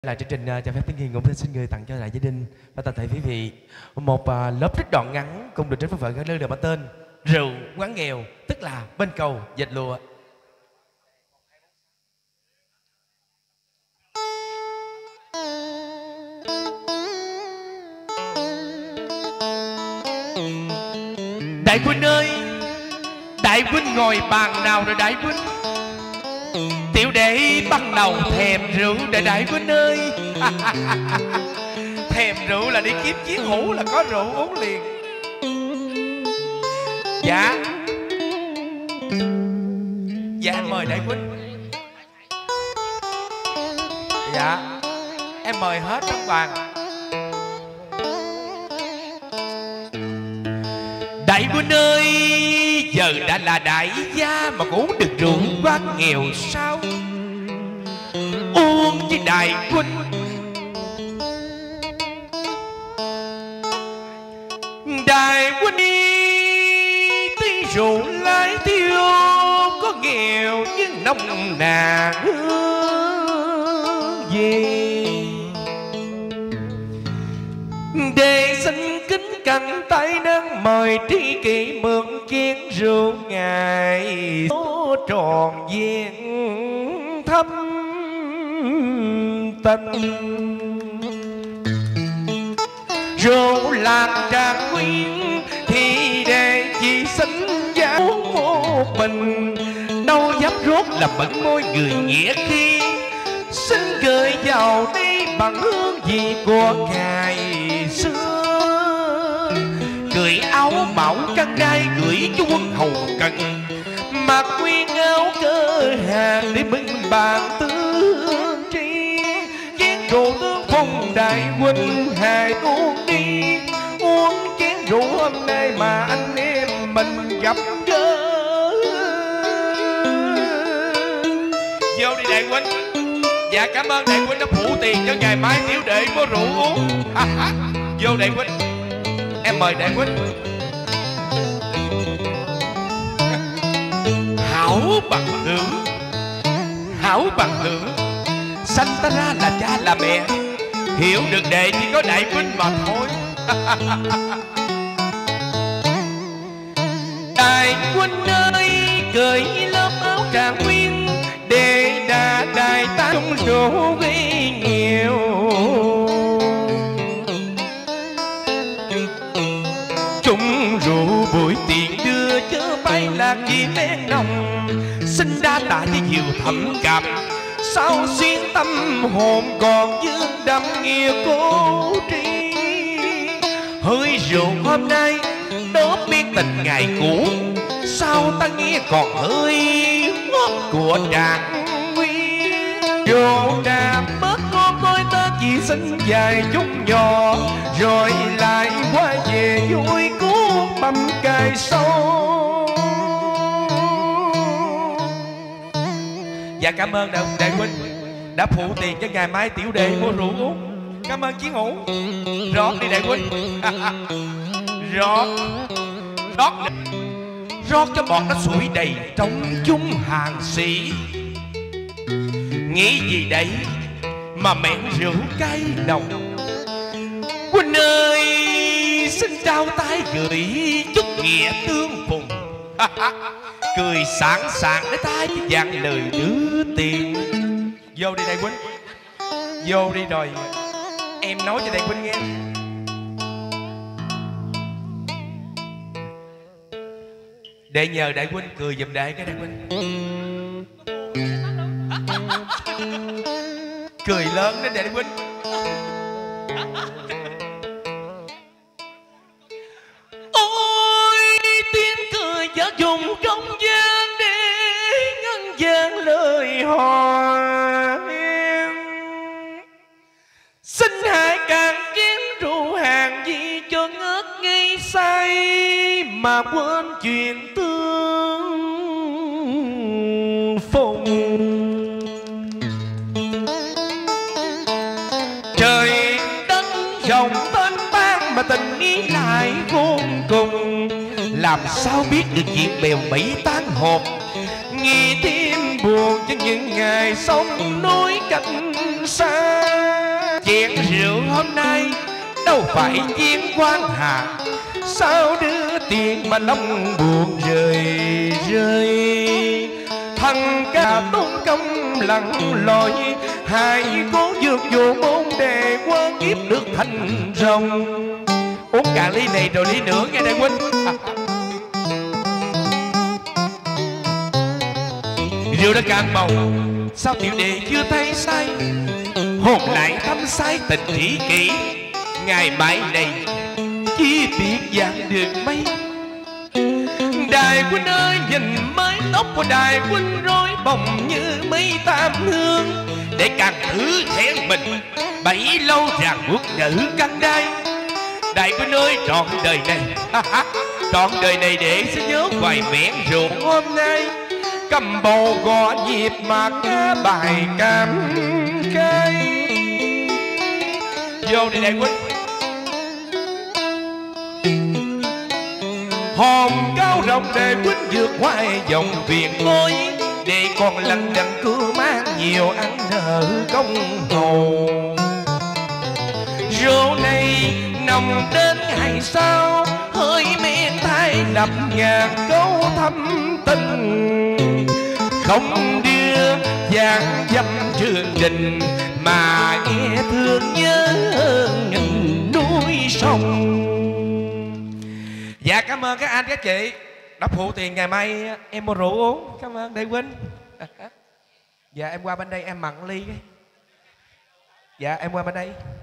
Là chương trình cho phép Tiếng Hiền cũng xin gửi tặng cho đại gia đình và toàn thể quý vị một lớp trích đoạn ngắn cùng được trích phấn khởi các lương được mang tên Rượu Quán Nghèo, tức là bên cầu dệt lụa. Đại huynh ơi, đại huynh ngồi bàn nào rồi đại huynh? Tiểu đệ bắt đầu thèm rượu để đại huynh ơi. Thèm rượu là đi kiếm chiến hữu là có rượu uống liền. Dạ em mời đại huynh. Dạ em mời hết trong bàn. Đại huynh ơi, giờ đã là đại gia mà cũng được rượu quán nghèo sao? Uống với đại huynh. Đại huynh đi tí rượu lái tiêu, có nghèo nhưng nông nàn hương về. Để xin kính cạnh tay nâng mời tri kỷ mượn chén rượu ngài số tròn vẹn thâm tình. Rượu lạc tràng quyến thì để chỉ xin giá uống một mình, đâu dám rốt là bẩn môi người nghĩa khi xin gửi vào đây bằng hương vị của ngày xưa. Gửi áo mão trăng đai gửi cho quân hầu cần, mặc nguyên áo cơ hàng để mừng bàn tương tri. Chén rượu tương phong đại huynh hãy uống đi, uống chén rượu hôm nay mà anh em mình gặp gỡ. Vô đi đại huynh. Dạ cảm ơn đại huynh đã phụ tiền cho ngày mai tiểu đệ có rượu uống. Vô đại huynh. Em mời đại huynh. Hảo bằng hữu, hảo bằng hữu, sanh ta ra là cha là mẹ, hiểu được đệ chỉ có đại huynh mà thôi. Đại huynh ơi, cởi lớp áo tràng nguyên để đà đại ta trong rượu gây nghèo. Chung rượu buổi tiền đưa chớ bay lạc vì men nồng, xin đa tạ với nhiều thầm cảm, sao xuyên tâm hồn còn dương đậm nghĩa cố tri. Hơi rượu hôm nay đốt biết tình ngày cũ, sao ta nghe còn hơi ngót của tràng nguyên. Rượu trà bớt ngon tôi ta chỉ xin vài chút nhỏ, rồi lại qua về vui cuốn mâm cài sâu. Dạ cảm ơn đại huynh đã phụ tiền cho ngày mai tiểu đệ mua rượu uống. Cảm ơn chiến hữu. Rót đi đại huynh. Rót rót cho bọn nó sủi đầy trong chung hàng sĩ. Nghĩ gì đấy mà mẹn rượu cay nồng. Huynh ơi, xin trao tay gửi chút nghĩa tương phùng. Cười sảng sàng để tay cho dạng lời đưa tiền. Vô đi đại huynh. Vô đi rồi em nói cho đại huynh nghe. Để nhờ đại huynh cười giùm đại cái đại huynh. Cười lớn đến đại huynh. Ôi tiếng cười giả dùng trong gian để ngân gian lời hò em. Xin hãy càng chén rượu hàng gì cho ngất ngây say, mà quên chuyện tương phùng. Trời đất dòng tên ban mà tình ý lại vô cùng, làm sao biết được chuyện bèo bẫy tan hồn. Nghĩ thêm buồn cho những ngày sông núi cách xa. chén rượu hôm nay đâu phải chiến quan hạ, sao đưa tiền mà lòng buồn rời rơi. Thằng ca tốn công lặng lội, hãy cố vượt vô môn đề quan kiếp được thành rồng. Uống cạn ly này rồi ly nữa nghe đại huynh. Rượu đã cạn bầu, sao tiểu đệ chưa thấy say? Hồn lại thăm say tình trí kỷ, ngày mai này chi tiết dạng đường mây. Đại huynh ơi nhìn mái tóc của đại huynh rối bồng như mây tam hương, để càng thử thẹn mình bấy lâu ràng buộc nữ căn đai. Đại huynh ơi trọn đời này trọn đời này để sẽ nhớ vài mẹn rượu hôm nay, cầm bầu gõ nhịp mà ca bài cảm cay. Vô đi đại huynh. Hòm cao rộng để huynh vượt qua dòng viền ngôi, để còn lần đằng cứ mang nhiều ăn nợ công hầu. Rượu này nồng đến hay sao, hơi men thay đập ngàn câu thâm tình. Không đưa vàng dâm chương trình, mà nghe thương nhớ nghìn núi sông. Dạ cảm ơn các anh các chị đã phụ tiền ngày mai em mua rượu uống. Cảm ơn đại huynh. Dạ em qua bên đây em mặn ly cái. Dạ em qua bên đây.